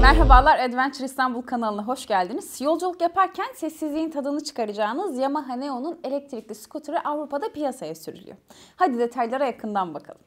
Merhabalar, Adventure İstanbul kanalına hoş geldiniz. Yolculuk yaparken sessizliğin tadını çıkaracağınız Yamaha Neo'nun elektrikli skuturu Avrupa'da piyasaya sürülüyor. Hadi detaylara yakından bakalım.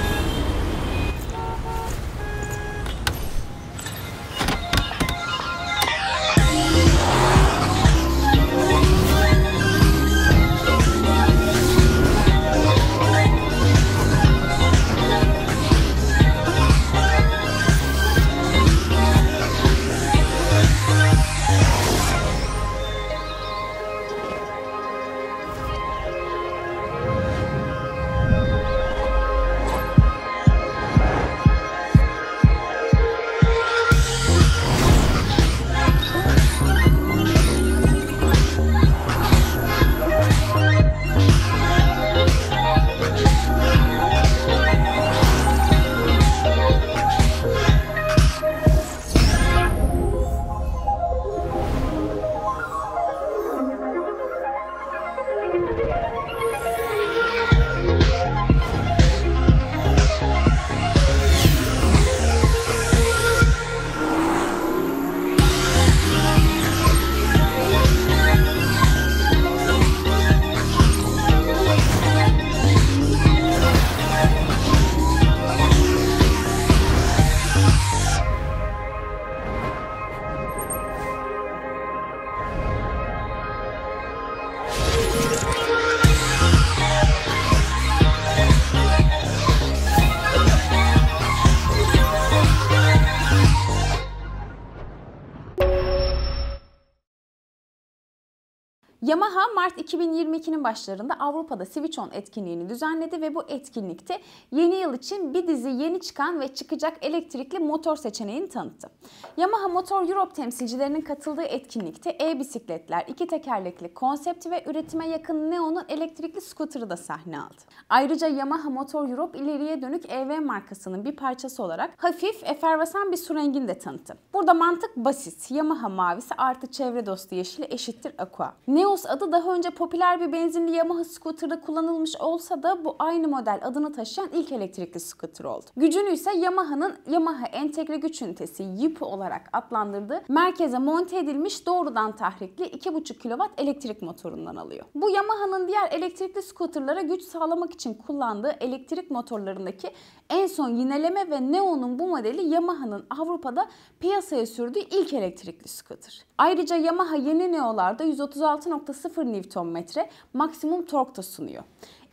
Yamaha Mart 2022'nin başlarında Avrupa'da Switch On etkinliğini düzenledi ve bu etkinlikte yeni yıl için bir dizi yeni çıkan ve çıkacak elektrikli motor seçeneğini tanıttı. Yamaha Motor Europe temsilcilerinin katıldığı etkinlikte e-bisikletler, iki tekerlekli konsepti ve üretime yakın Neo'nun elektrikli scooter'ı da sahne aldı. Ayrıca Yamaha Motor Europe ileriye dönük EV markasının bir parçası olarak hafif, efervasan bir su rengini de tanıttı. Burada mantık basit. Yamaha mavisi artı çevre dostu yeşili eşittir aqua. Neo adı daha önce popüler bir benzinli Yamaha scooter'da kullanılmış olsa da bu aynı model adını taşıyan ilk elektrikli scooter oldu. Gücünü ise Yamaha'nın Yamaha Entegre Güç Ünitesi YIP olarak adlandırdığı merkeze monte edilmiş doğrudan tahrikli 2,5 kW elektrik motorundan alıyor. Bu Yamaha'nın diğer elektrikli scooter'lara güç sağlamak için kullandığı elektrik motorlarındaki en son yineleme ve Neo'nun bu modeli Yamaha'nın Avrupa'da piyasaya sürdüğü ilk elektrikli scooter. Ayrıca Yamaha yeni Neo'larda 136.0 Nm maksimum tork da sunuyor.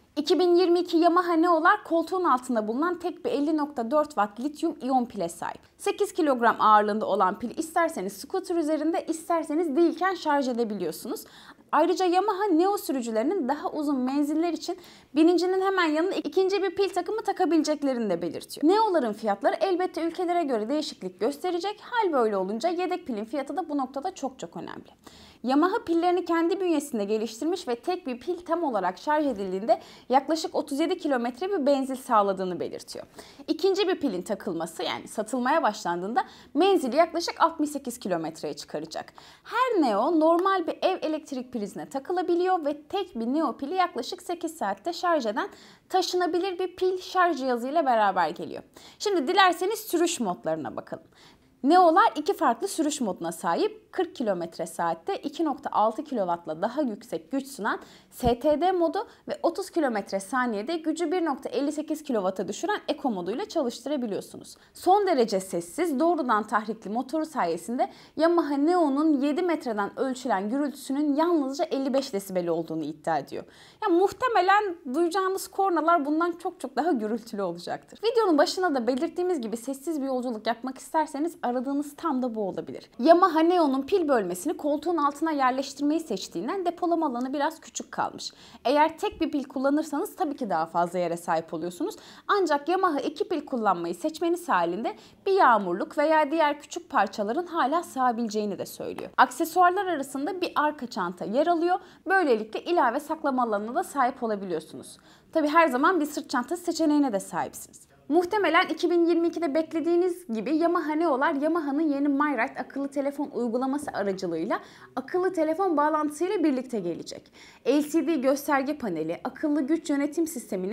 2022 Yamaha Neo'lar koltuğun altında bulunan tek bir 50.4 Watt lityum iyon pile sahip. 8 kilogram ağırlığında olan pil isterseniz scooter üzerinde isterseniz değilken şarj edebiliyorsunuz. Ayrıca Yamaha Neo sürücülerinin daha uzun menziller için birincinin hemen yanına ikinci bir pil takımı takabileceklerini de belirtiyor. Neo'ların fiyatları elbette ülkelere göre değişiklik gösterecek. Hal böyle olunca yedek pilin fiyatı da bu noktada çok önemli. Yamaha pillerini kendi bünyesinde geliştirmiş ve tek bir pil tam olarak şarj edildiğinde yaklaşık 37 kilometre bir menzil sağladığını belirtiyor. İkinci bir pilin takılması yani satılmaya başlandığında menzili yaklaşık 68 kilometreye çıkaracak. Her Neo normal bir ev elektrik prizine takılabiliyor ve tek bir Neo pili yaklaşık 8 saatte şarj eden taşınabilir bir pil şarj cihazıyla beraber geliyor. Şimdi dilerseniz sürüş modlarına bakalım. Neo'lar iki farklı sürüş moduna sahip. 40 km/saatte 2.6 kW'la daha yüksek güç sunan STD modu ve 30 km/saniyede gücü 1.58 kW'a düşüren Eco moduyla çalıştırabiliyorsunuz. Son derece sessiz, doğrudan tahrikli motoru sayesinde Yamaha Neo'nun 7 metreden ölçülen gürültüsünün yalnızca 55 desibel olduğunu iddia ediyor. Yani muhtemelen duyacağınız kornalar bundan çok daha gürültülü olacaktır. Videonun başına da belirttiğimiz gibi sessiz bir yolculuk yapmak isterseniz aradığınız tam da bu olabilir. Yamaha Neo'nun pil bölmesini koltuğun altına yerleştirmeyi seçtiğinden depolama alanı biraz küçük kalmış. Eğer tek bir pil kullanırsanız tabii ki daha fazla yere sahip oluyorsunuz. Ancak Yamaha iki pil kullanmayı seçmeniz halinde bir yağmurluk veya diğer küçük parçaların hala sığabileceğini de söylüyor. Aksesuarlar arasında bir arka çanta yer alıyor. Böylelikle ilave saklama alanına da sahip olabiliyorsunuz. Tabii her zaman bir sırt çantası seçeneğine de sahipsiniz. Muhtemelen 2022'de beklediğiniz gibi Yamaha Neo'lar Yamaha'nın yeni MyRide akıllı telefon uygulaması aracılığıyla akıllı telefon bağlantısıyla birlikte gelecek. LCD gösterge paneli, akıllı güç yönetim sisteminin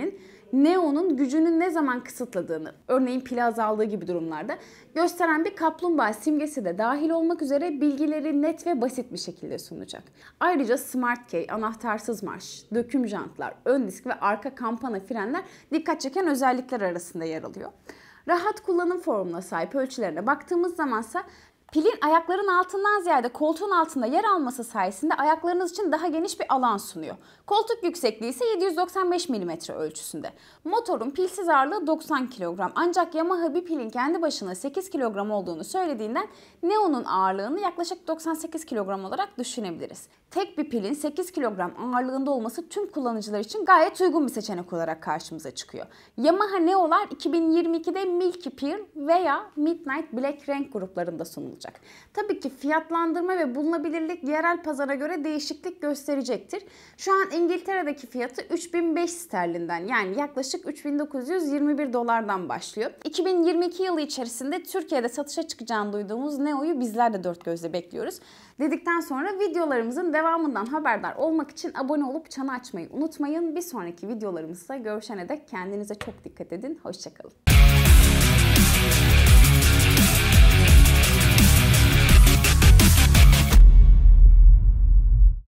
Neon'un gücünü ne zaman kısıtladığını, örneğin pili azaldığı gibi durumlarda gösteren bir kaplumbağa simgesi de dahil olmak üzere bilgileri net ve basit bir şekilde sunacak. Ayrıca Smart Key, anahtarsız marş, döküm jantlar, ön disk ve arka kampana frenler dikkat çeken özellikler arasında yer alıyor. Rahat kullanım formuna sahip ölçülerine baktığımız zamansa pilin ayakların altından ziyade koltuğun altında yer alması sayesinde ayaklarınız için daha geniş bir alan sunuyor. Koltuk yüksekliği ise 795 mm ölçüsünde. Motorun pilsiz ağırlığı 90 kilogram. Ancak Yamaha bir pilin kendi başına 8 kilogram olduğunu söylediğinden Neo'nun ağırlığını yaklaşık 98 kilogram olarak düşünebiliriz. Tek bir pilin 8 kilogram ağırlığında olması tüm kullanıcılar için gayet uygun bir seçenek olarak karşımıza çıkıyor. Yamaha Neo'lar 2022'de Milky Pearl veya Midnight Black renk gruplarında sunulacak. Tabii ki fiyatlandırma ve bulunabilirlik yerel pazara göre değişiklik gösterecektir. Şu an İngiltere'deki fiyatı 3500 sterlinden, yani yaklaşık 3921 dolardan başlıyor. 2022 yılı içerisinde Türkiye'de satışa çıkacağını duyduğumuz Neo'yu bizler de dört gözle bekliyoruz. Dedikten sonra videolarımızın devamından haberdar olmak için abone olup çanı açmayı unutmayın. Bir sonraki videolarımızda görüşene dek kendinize çok dikkat edin. Hoşça kalın.